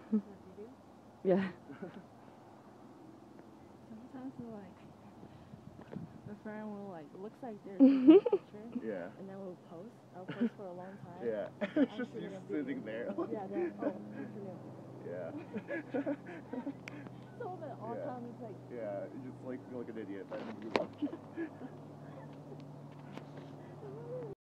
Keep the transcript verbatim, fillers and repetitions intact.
Yeah. Sometimes we're like, the friend will like, looks like they're taking a picture. Yeah. And then we'll post. I'll post for a long time. Yeah. So It's I'm just shooting you a video. sitting there. Yeah, then, oh, picture new. Yeah. So then all Yeah. time it's like, Yeah, you just like feel like an idiot.